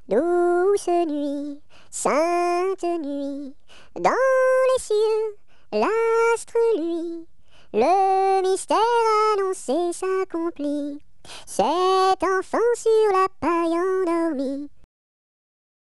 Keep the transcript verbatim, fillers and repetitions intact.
douce nuit, sainte nuit, dans les cieux, l'astre luit, le mystère annoncé s'accomplit. Cet enfant sur la paille endormi